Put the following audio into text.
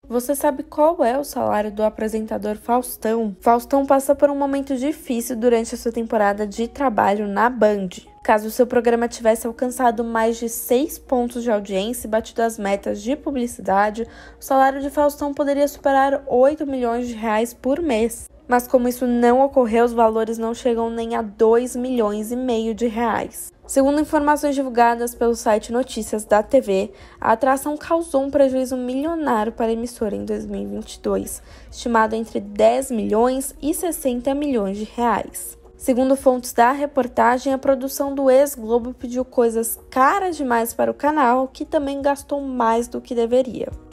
Você sabe qual é o salário do apresentador Faustão? Faustão passa por um momento difícil durante a sua temporada de trabalho na Band. Caso o seu programa tivesse alcançado mais de 6 pontos de audiência e batido as metas de publicidade, o salário de Faustão poderia superar 8 milhões de reais por mês. Mas como isso não ocorreu, os valores não chegam nem a 2 milhões e meio de reais. Segundo informações divulgadas pelo site Notícias da TV, a atração causou um prejuízo milionário para a emissora em 2022, estimado entre 10 milhões e 60 milhões de reais. Segundo fontes da reportagem, a produção do ex-Globo pediu coisas caras demais para o canal, que também gastou mais do que deveria.